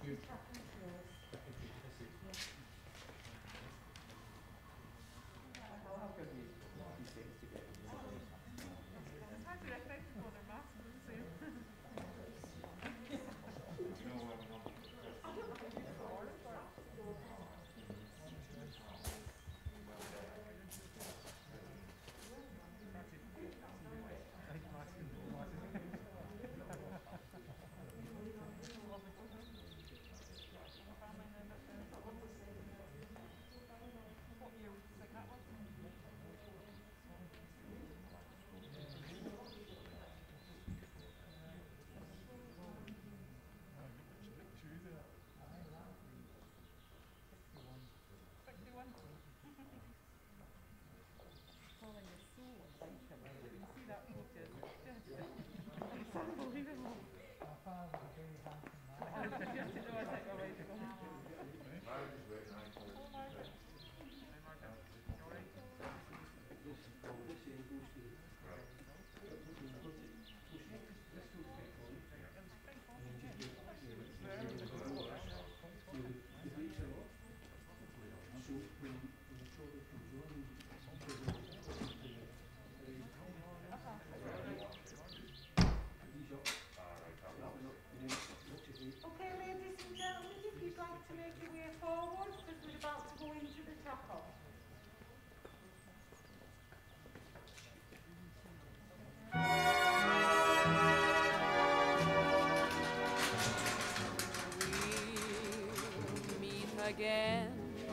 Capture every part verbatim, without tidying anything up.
Again,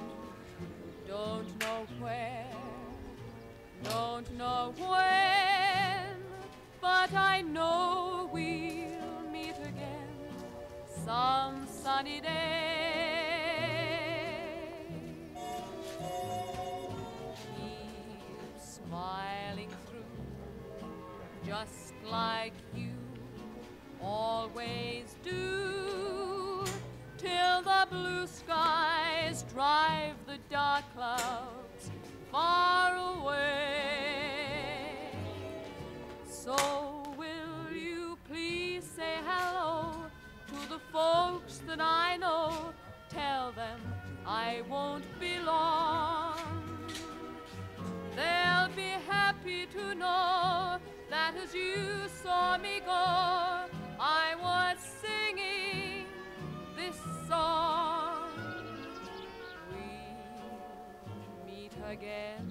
don't know where, don't know when, but I know we'll meet again some sunny day. Keep smiling through, just like you always do, till the blue skies drive the dark clouds far away. So will you please say hello to the folks that I know? Tell them I won't be long. They'll be happy to know that as you saw me go, I was singing this song. We'll meet again,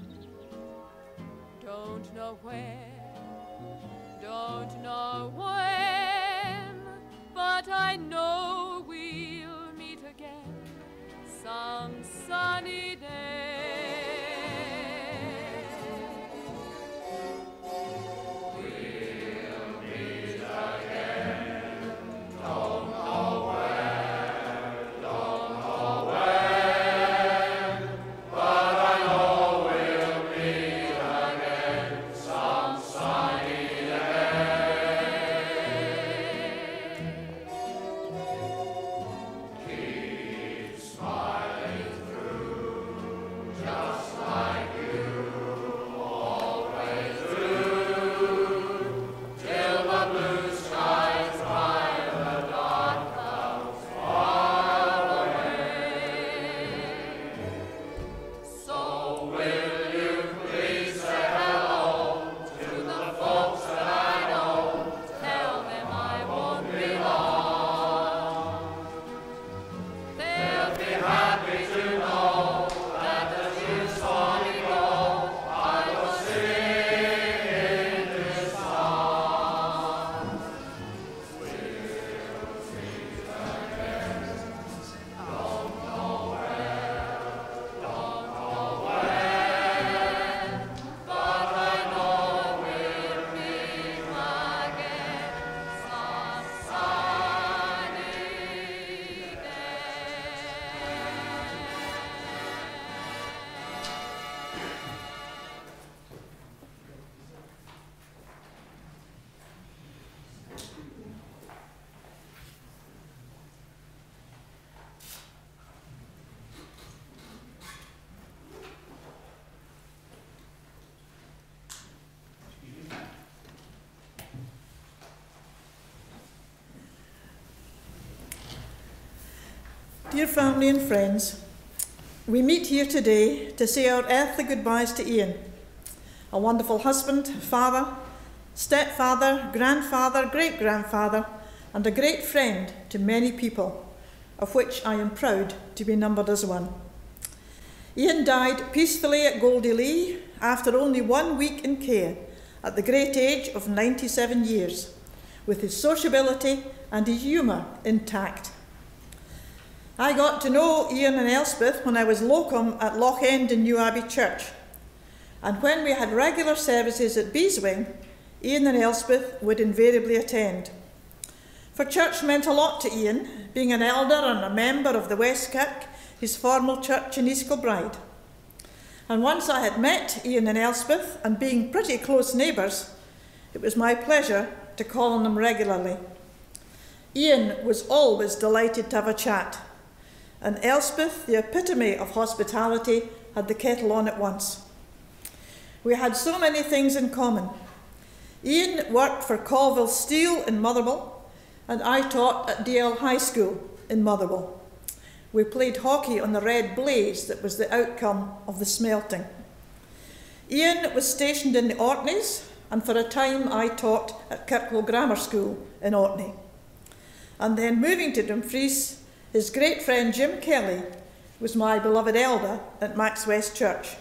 don't know where, don't know when, but I know we'll meet again some sunny day. dear family and friends, we meet here today to say our earthly goodbyes to Ian, a wonderful husband, father, stepfather, grandfather, great-grandfather, and a great friend to many people, of which I am proud to be numbered as one. Ian died peacefully at Goldie after only one week in care at the great age of ninety-seven years, with his sociability and his humour intact. I got to know Ian and Elspeth when I was locum at Loch End in New Abbey Church, and when we had regular services at Beeswing, Ian and Elspeth would invariably attend. For church meant a lot to Ian, being an elder and a member of the West Kirk, his formal church in East Kilbride. And once I had met Ian and Elspeth, and being pretty close neighbours, it was my pleasure to call on them regularly. Ian was always delighted to have a chat, and Elspeth, the epitome of hospitality, had the kettle on at once. We had so many things in common. Ian worked for Colville Steel in Motherwell, and I taught at D L High School in Motherwell. We played hockey on the red blaze that was the outcome of the smelting. Ian was stationed in the Orkneys, and for a time I taught at Kirkwall Grammar School in Orkney. And then moving to Dumfries, his great friend Jim Kelly was my beloved elder at Max West Church.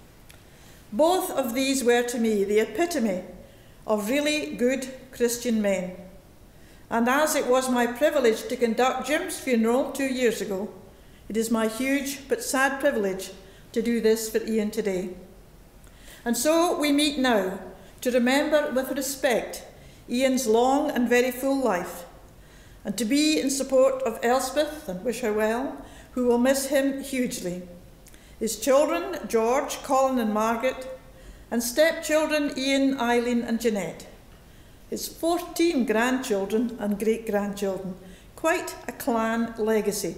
Both of these were to me the epitome of really good Christian men. And as it was my privilege to conduct Jim's funeral two years ago, it is my huge but sad privilege to do this for Ian today. And so we meet now to remember with respect Ian's long and very full life, and to be in support of Elspeth and wish her well, who will miss him hugely. His children, George, Colin and Margaret, and stepchildren Ian, Eileen and Jeanette. His fourteen grandchildren and great-grandchildren. Quite a clan legacy.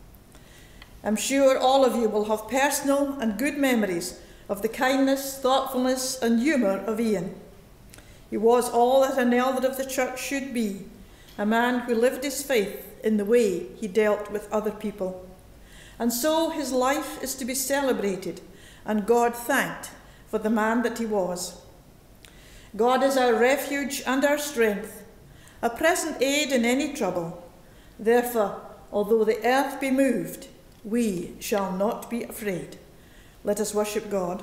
I'm sure all of you will have personal and good memories of the kindness, thoughtfulness and humour of Ian. He was all that an elder of the church should be, a man who lived his faith in the way he dealt with other people. And so his life is to be celebrated and God thanked for the man that he was. God is our refuge and our strength, a present aid in any trouble. Therefore, although the earth be moved, we shall not be afraid. Let us worship God.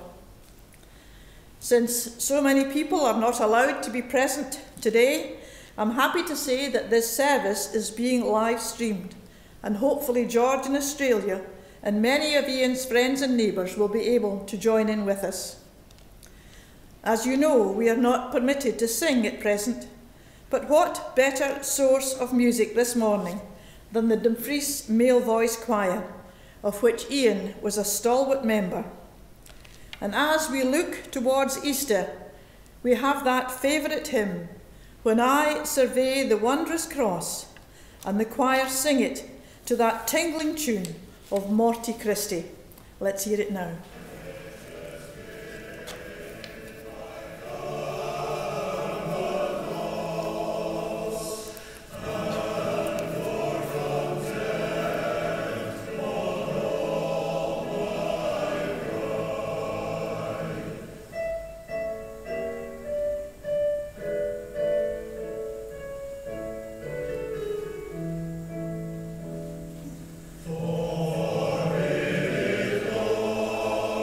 Since so many people are not allowed to be present today, I'm happy to say that this service is being live streamed, and hopefully George in Australia and many of Ian's friends and neighbours will be able to join in with us. As you know, we are not permitted to sing at present, but what better source of music this morning than the Dumfries Male Voice Choir, of which Ian was a stalwart member. And as we look towards Easter, we have that favourite hymn, When I Survey the Wondrous Cross, and the choir sing it to that tingling tune of Morty Christie. Let's hear it now. For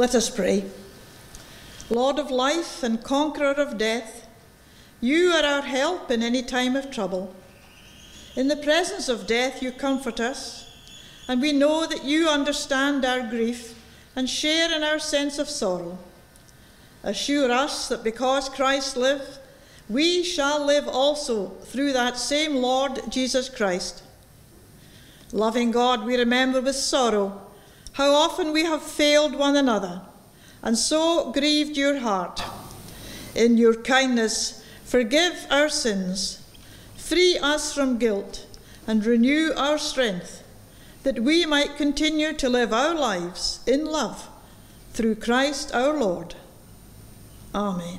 Let us pray. Lord of life and conqueror of death, you are our help in any time of trouble. In the presence of death, you comfort us, and we know that you understand our grief and share in our sense of sorrow. Assure us that because Christ lived, we shall live also through that same Lord Jesus Christ. Loving God, we remember with sorrow how often we have failed one another and so grieved your heart. In your kindness, forgive our sins, free us from guilt, and renew our strength, that we might continue to live our lives in love through Christ our Lord. Amen.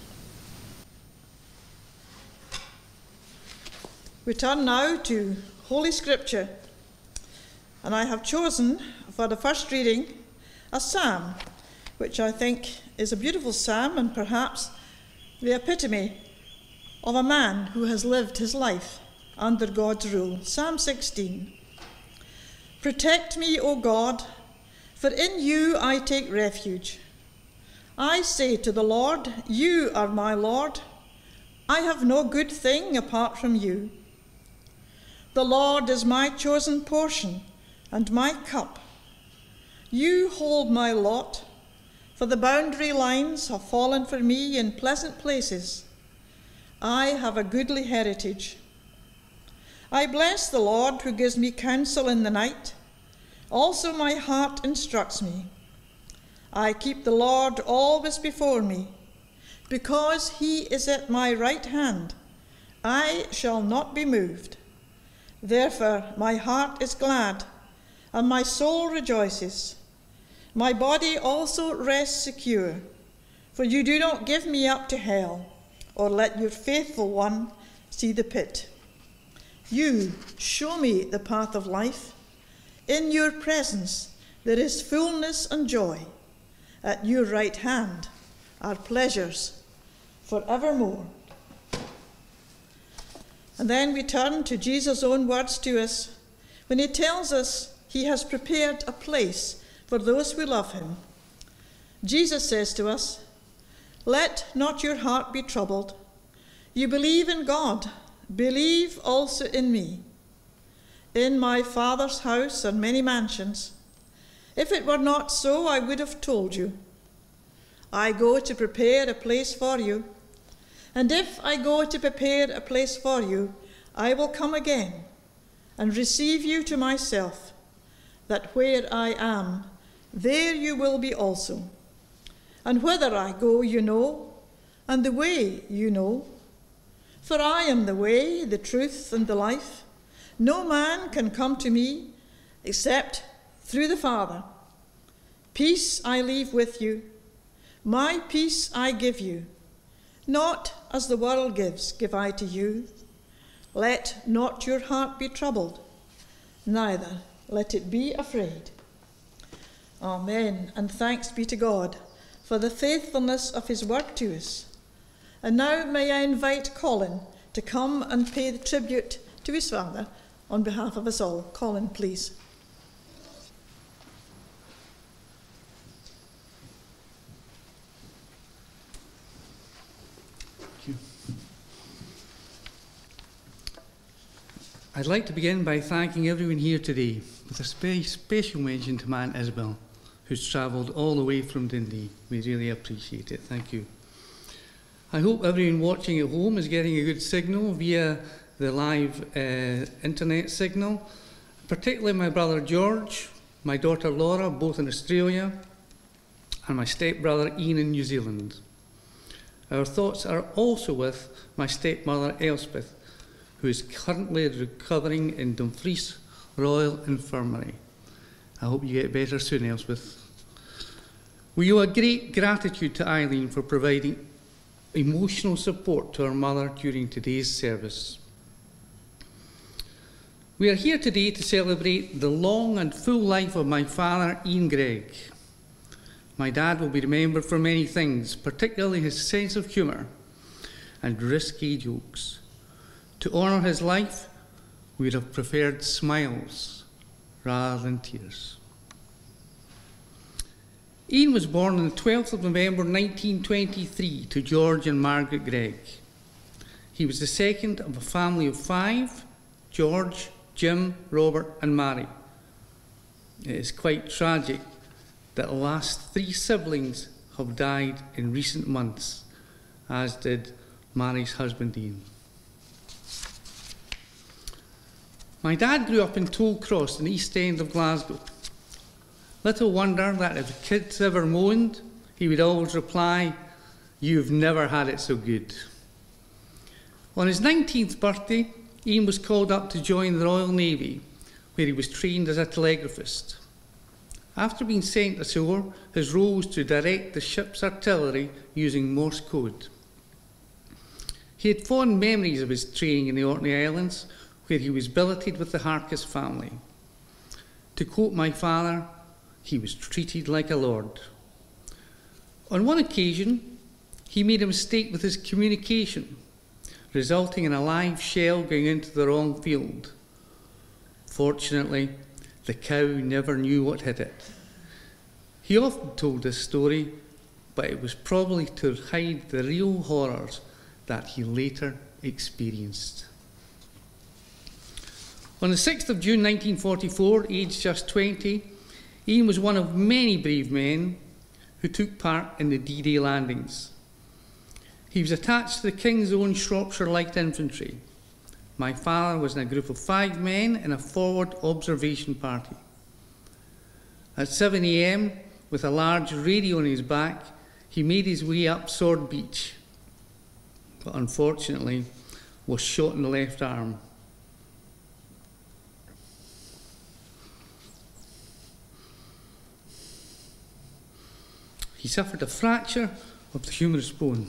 We turn now to Holy Scripture, and I have chosen for the first reading a psalm, which I think is a beautiful psalm and perhaps the epitome of a man who has lived his life under God's rule. Psalm sixteen. Protect me, O God, for in you I take refuge. I say to the Lord, you are my Lord. I have no good thing apart from you. The Lord is my chosen portion and my cup. You hold my lot, for the boundary lines have fallen for me in pleasant places. I have a goodly heritage. I bless the Lord who gives me counsel in the night. Also my heart instructs me. I keep the Lord always before me. Because he is at my right hand, I shall not be moved. Therefore my heart is glad, and my soul rejoices. My body also rests secure, for you do not give me up to hell, or let your faithful one see the pit. You show me the path of life. In your presence there is fullness and joy. At your right hand are pleasures forevermore. And then we turn to Jesus' own words to us when he tells us he has prepared a place for those who love him. Jesus says to us, let not your heart be troubled. You believe in God, believe also in me. In my Father's house are many mansions. If it were not so, I would have told you. I go to prepare a place for you. And if I go to prepare a place for you, I will come again and receive you to myself, that where I am, there you will be also. And whither I go you know, and the way you know. For I am the way, the truth, and the life. No man can come to me except through the Father. Peace I leave with you, my peace I give you. Not as the world gives, give I to you. Let not your heart be troubled, neither let it be afraid. Amen, and thanks be to God for the faithfulness of his word to us. And now may I invite Colin to come and pay the tribute to his father on behalf of us all. Colin, please. I'd like to begin by thanking everyone here today, with a spe special mention to my Aunt Isabel, who's travelled all the way from Dundee. We really appreciate it. Thank you. I hope everyone watching at home is getting a good signal via the live uh, internet signal, particularly my brother George, my daughter Laura, both in Australia, and my stepbrother Ian in New Zealand. Our thoughts are also with my stepmother Elspeth, who is currently recovering in Dumfries Royal Infirmary. I hope you get better soon, Elspeth. We owe a great gratitude to Eileen for providing emotional support to our mother during today's service. We are here today to celebrate the long and full life of my father, Ian Greig. My dad will be remembered for many things, particularly his sense of humour and risky jokes. To honour his life, we would have preferred smiles rather than tears. Ian was born on the twelfth of November nineteen twenty-three to George and Margaret Greig. He was the second of a family of five: George, Jim, Robert and Mary. It is quite tragic that the last three siblings have died in recent months, as did Mary's husband Ian. My dad grew up in Tollcross in the East End of Glasgow. Little wonder that if the kids ever moaned, he would always reply, "You've never had it so good." On his nineteenth birthday, Ian was called up to join the Royal Navy, where he was trained as a telegraphist. After being sent ashore, his role was to direct the ship's artillery using Morse code. He had fond memories of his training in the Orkney Islands, where he was billeted with the Harkis family. To quote my father, he was treated like a lord. On one occasion, he made a mistake with his communication, resulting in a live shell going into the wrong field. Fortunately, the cow never knew what hit it. He often told this story, but it was probably to hide the real horrors that he later experienced. On the sixth of June nineteen forty-four, aged just twenty, Ian was one of many brave men who took part in the D-Day landings. He was attached to the King's Own Shropshire Light Infantry. My father was in a group of five men in a forward observation party. At seven a m, with a large radio on his back, he made his way up Sword Beach, but unfortunately was shot in the left arm. He suffered a fracture of the humerus bone.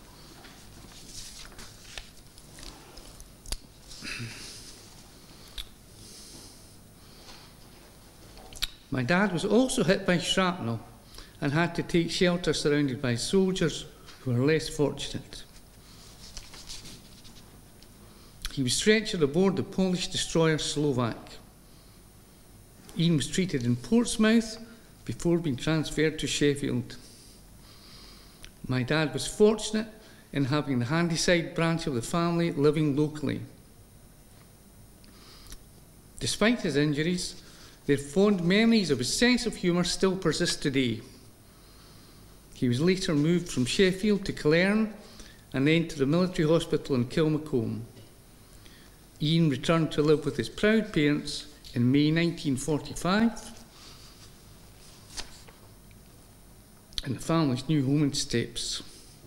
My dad was also hit by shrapnel and had to take shelter surrounded by soldiers who were less fortunate. He was stretchered aboard the Polish destroyer Slovak. Ian was treated in Portsmouth before being transferred to Sheffield. My dad was fortunate in having the Handyside branch of the family living locally. Despite his injuries, their fond memories of his sense of humour still persist today. He was later moved from Sheffield to Killarn and then to the military hospital in Kilmacombe. Ian returned to live with his proud parents in May nineteen forty-five in the family's new home in Steps.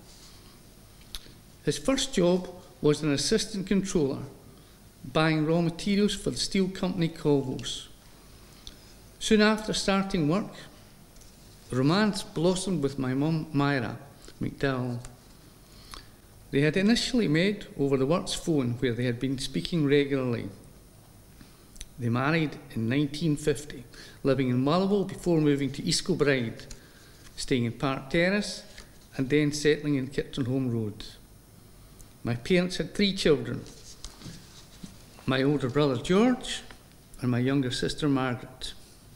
His first job was an assistant controller, buying raw materials for the steel company Colvos. Soon after starting work, romance blossomed with my mum, Myra McDowell. They had initially met over the works phone, where they had been speaking regularly. They married in nineteen fifty, living in Motherwell before moving to East Kilbride, staying in Park Terrace and then settling in Kitchenholme Road. My parents had three children: my older brother George and my younger sister Margaret.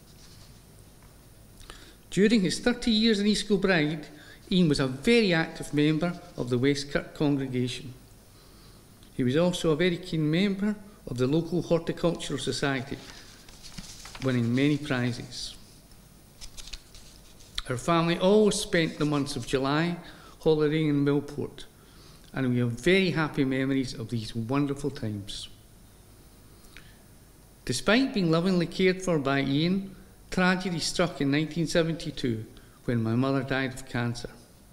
During his thirty years in East Kilbride, Ian was a very active member of the West Kirk congregation. He was also a very keen member of the local horticultural society, winning many prizes. Our family always spent the months of July holidaying in Millport, and we have very happy memories of these wonderful times. Despite being lovingly cared for by Ian, tragedy struck in nineteen seventy-two when my mother died of cancer.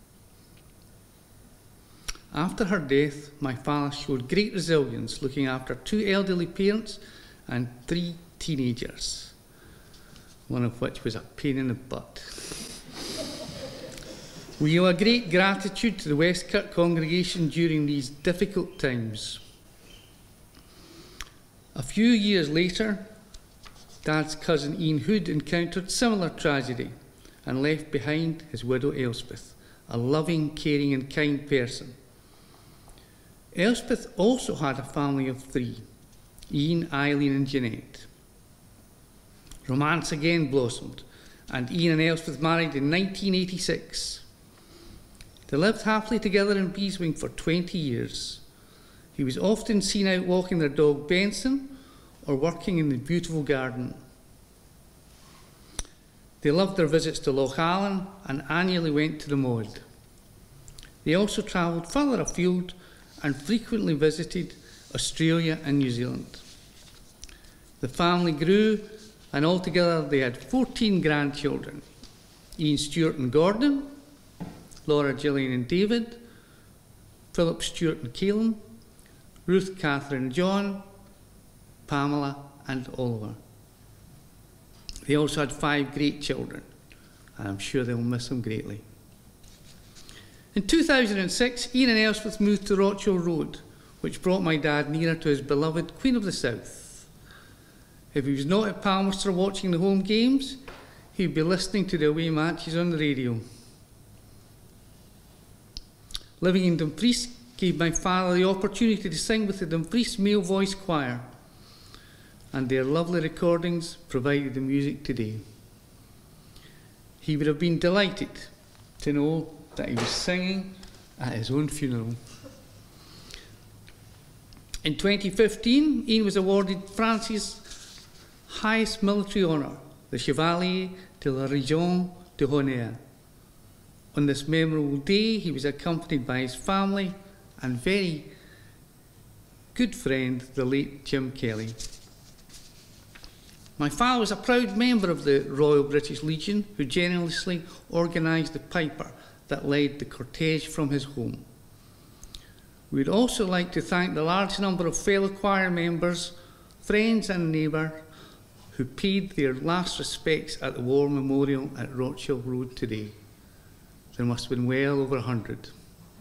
After her death, my father showed great resilience, looking after two elderly parents and three teenagers, one of which was a pain in the butt. We owe a great gratitude to the West Kirk congregation during these difficult times. A few years later, Dad's cousin Ian Hood encountered similar tragedy and left behind his widow Elspeth, a loving, caring and kind person. Elspeth also had a family of three: Ian, Eileen and Jeanette. Romance again blossomed, and Ian and Elspeth married in nineteen eighty-six. They lived happily together in Beeswing for twenty years. He was often seen out walking their dog Benson or working in the beautiful garden. They loved their visits to Loch Allen and annually went to the Maud. They also travelled further afield and frequently visited Australia and New Zealand. The family grew, and altogether they had fourteen grandchildren: Ian, Stuart and Gordon, Laura, Gillian and David, Philip, Stuart and Caelan, Ruth, Catherine and John, Pamela and Oliver. They also had five great children, and I'm sure they'll miss them greatly. In two thousand six, Ian and Elspeth moved to Rothschild Road, which brought my dad nearer to his beloved Queen of the South. If he was not at Palmerston watching the home games, he'd be listening to the away matches on the radio. Living in Dumfries gave my father the opportunity to sing with the Dumfries Male Voice Choir, and their lovely recordings provided the music today. He would have been delighted to know that he was singing at his own funeral. In twenty fifteen, Ian was awarded France's highest military honour, the Chevalier de la Légion d'Honneur. On this memorable day, he was accompanied by his family and very good friend, the late Jim Kelly. My father was a proud member of the Royal British Legion, who generously organised the piper that led the cortege from his home. We'd also like to thank the large number of fellow choir members, friends and neighbours who paid their last respects at the War Memorial at Rothschild Road today. There must have been well over a hundred.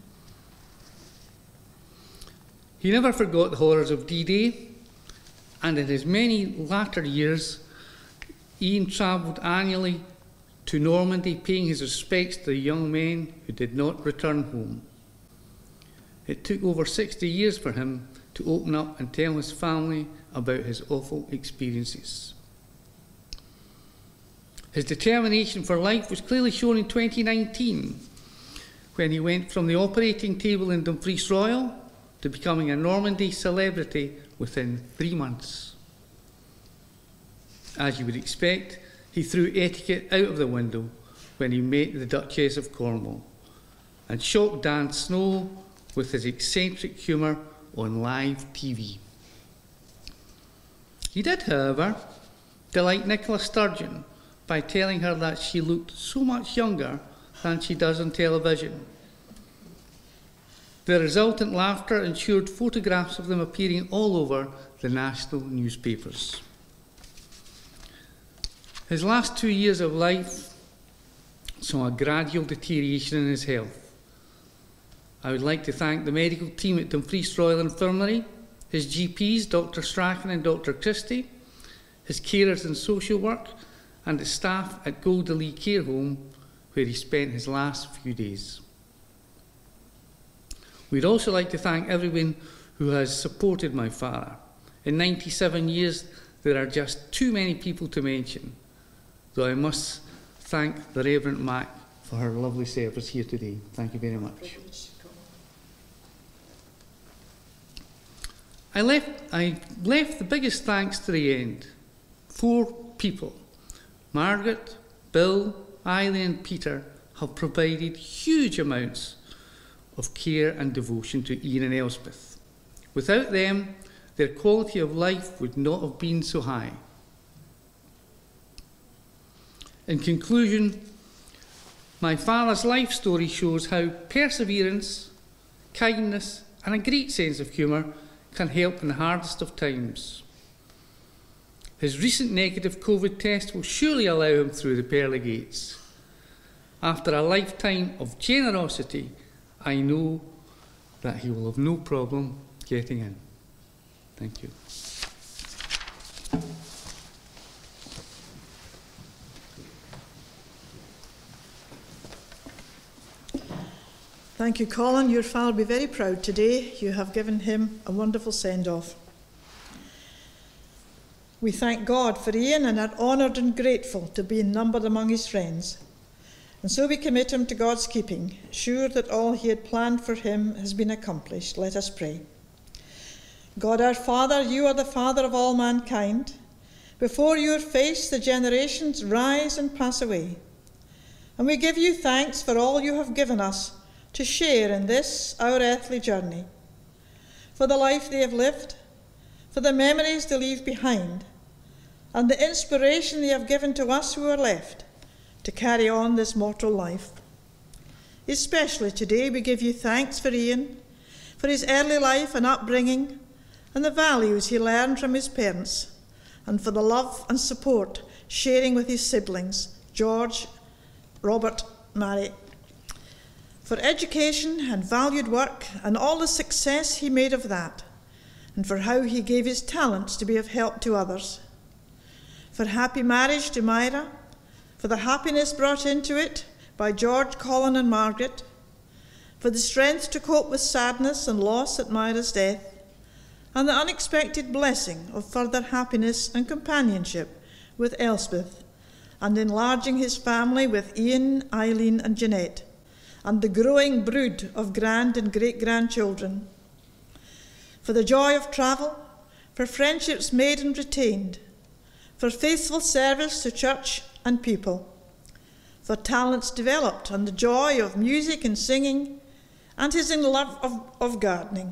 He never forgot the horrors of D Day, and in his many latter years, Ian travelled annually to Normandy, paying his respects to the young men who did not return home. It took over sixty years for him to open up and tell his family about his awful experiences. His determination for life was clearly shown in twenty nineteen, when he went from the operating table in Dumfries Royal to becoming a Normandy celebrity within three months. As you would expect, he threw etiquette out of the window when he met the Duchess of Cornwall and shocked Dan Snow with his eccentric humour on live T V. He did, however, delight Nicola Sturgeon by telling her that she looked so much younger than she does on television. The resultant laughter ensured photographs of them appearing all over the national newspapers. His last two years of life saw a gradual deterioration in his health. I would like to thank the medical team at Dumfries Royal Infirmary, his G Ps, Doctor Strachan and Doctor Christie, his carers in social work, and the staff at Goldalee Care Home, where he spent his last few days. We'd also like to thank everyone who has supported my father. In ninety-seven years, there are just too many people to mention, though I must thank the Reverend Mac for her lovely service here today. Thank you very much. I left, I left the biggest thanks to the end. Four people, Margaret, Bill, Eileen and Peter, have provided huge amounts of care and devotion to Ian and Elspeth. Without them, their quality of life would not have been so high. In conclusion, my father's life story shows how perseverance, kindness and a great sense of humour can help in the hardest of times. His recent negative COVID test will surely allow him through the pearly gates. After a lifetime of generosity, I know that he will have no problem getting in. Thank you. Thank you, Colin. Your father will be very proud today. You have given him a wonderful send-off. We thank God for Ian and are honoured and grateful to be numbered among his friends. And so we commit him to God's keeping, sure that all he had planned for him has been accomplished. Let us pray. God our Father, you are the Father of all mankind. Before your face the generations rise and pass away. And we give you thanks for all you have given us to share in this, our earthly journey, for the life they have lived, for the memories they leave behind, and the inspiration they have given to us who are left to carry on this mortal life. Especially today we give you thanks for Ian, for his early life and upbringing, and the values he learned from his parents, and for the love and support sharing with his siblings, George, Robert, Mary, for education and valued work and all the success he made of that, and for how he gave his talents to be of help to others, for happy marriage to Myra, for the happiness brought into it by George, Colin and Margaret, for the strength to cope with sadness and loss at Myra's death, and the unexpected blessing of further happiness and companionship with Elspeth, and enlarging his family with Ian, Eileen and Jeanette, and the growing brood of grand and great-grandchildren, for the joy of travel, for friendships made and retained, for faithful service to church and people, for talents developed and the joy of music and singing, and his in love of, of gardening.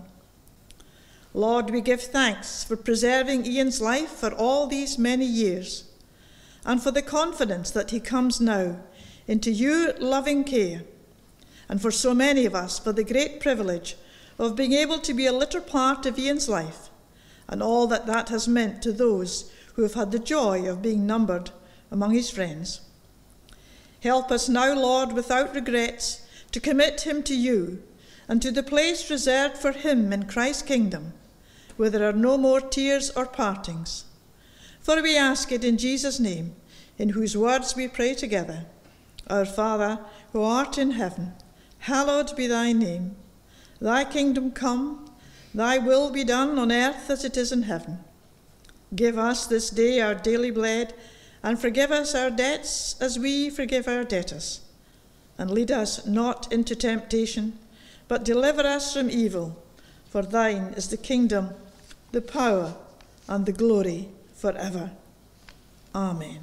Lord, we give thanks for preserving Ian's life for all these many years, and for the confidence that he comes now into your loving care, and for so many of us for the great privilege of being able to be a little part of Ian's life, and all that that has meant to those who have had the joy of being numbered among his friends. Help us now, Lord, without regrets, to commit him to you and to the place reserved for him in Christ's kingdom, where there are no more tears or partings. For we ask it in Jesus' name, in whose words we pray together. Our Father, who art in heaven, hallowed be thy name. Thy kingdom come, thy will be done on earth as it is in heaven. Give us this day our daily bread, and forgive us our debts as we forgive our debtors. And lead us not into temptation, but deliver us from evil. For thine is the kingdom, the power, and the glory forever. Amen.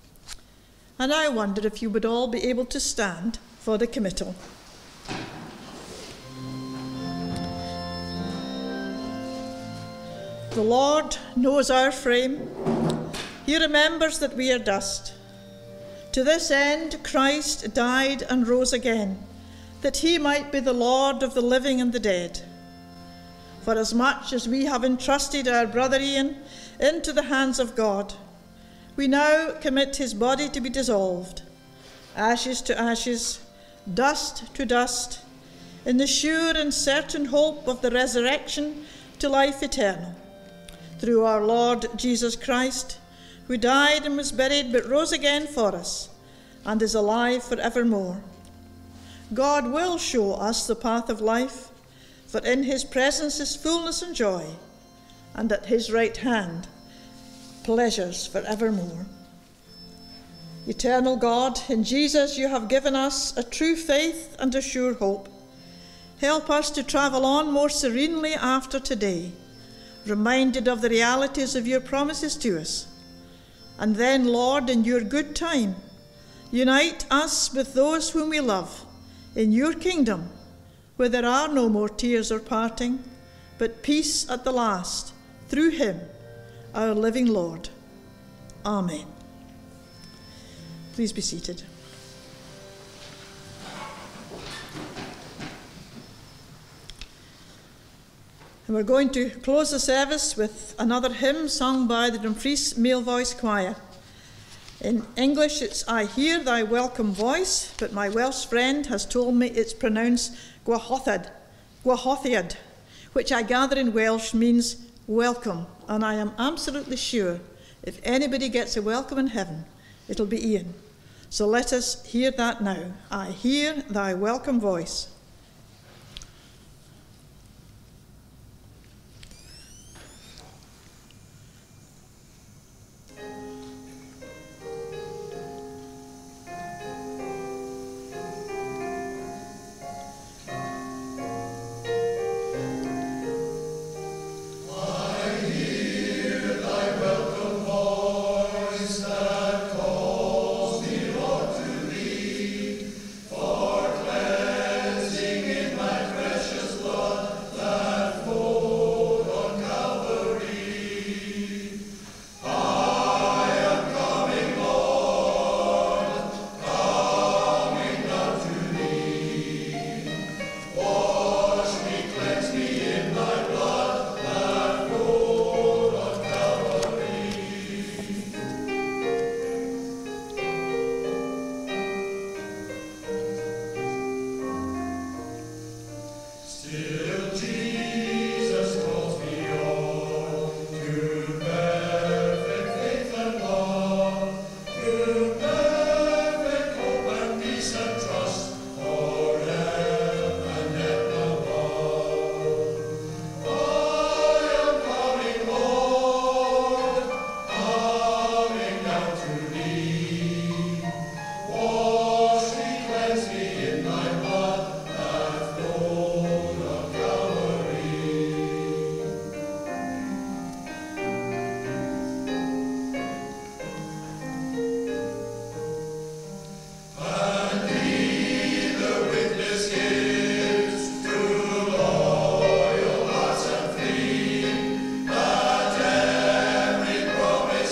And I wonder if you would all be able to stand for the committal. The Lord knows our frame. He remembers that we are dust. To this end Christ died and rose again, that he might be the Lord of the living and the dead. For as much as we have entrusted our brother Ian into the hands of God, we now commit his body to be dissolved, ashes to ashes, dust to dust, in the sure and certain hope of the resurrection to life eternal, through our Lord Jesus Christ, who died and was buried but rose again for us, and is alive for evermore. God will show us the path of life, for in his presence is fullness and joy, and at his right hand pleasures for evermore. Eternal God, in Jesus you have given us a true faith and a sure hope. Help us to travel on more serenely after today, reminded of the realities of your promises to us. And then, Lord, in your good time, unite us with those whom we love in your kingdom, where there are no more tears or parting, but peace at the last, through him, our living Lord. Amen. Please be seated. And we're going to close the service with another hymn sung by the Dumfries Male Voice Choir. In English it's I Hear Thy Welcome Voice, but my Welsh friend has told me it's pronounced Gwahothad, Gwahothad, which I gather in Welsh means welcome, and I am absolutely sure if anybody gets a welcome in heaven, it'll be Ian. So let us hear that now. I hear thy welcome voice.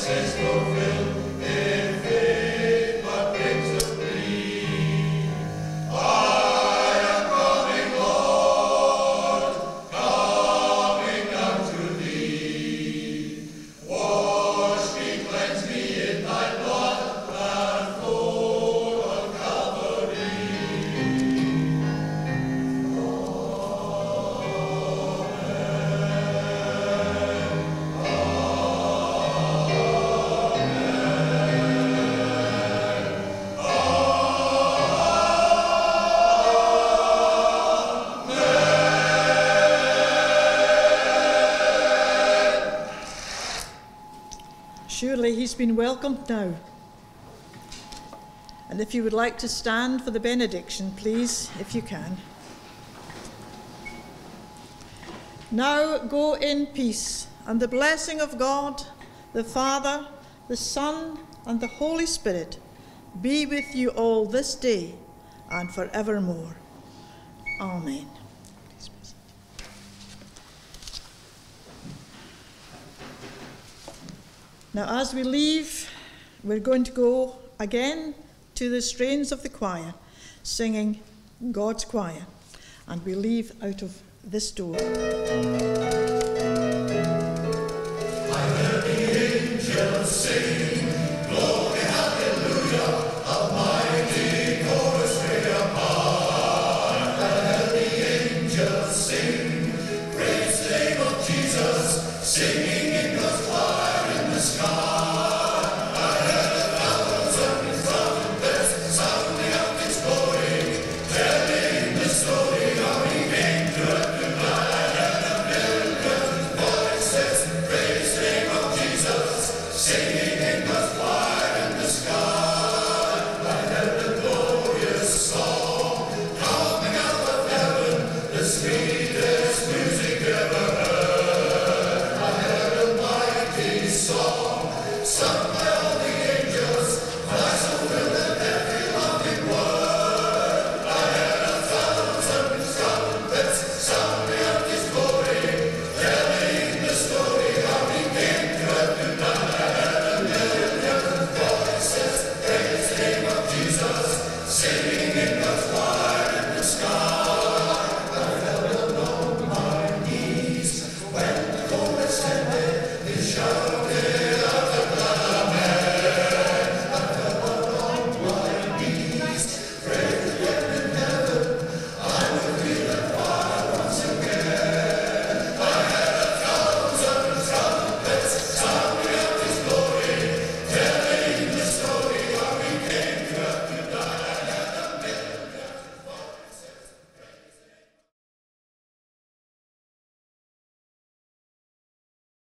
Surely he's been welcomed now. And if you would like to stand for the benediction, please, if you can. Now go in peace, and the blessing of God, the Father, the Son, and the Holy Spirit be with you all this day and forevermore. Amen. Now, as we leave, we're going to go again to the strains of the choir, singing God's Choir, and we leave out of this door. I heard the angels sing.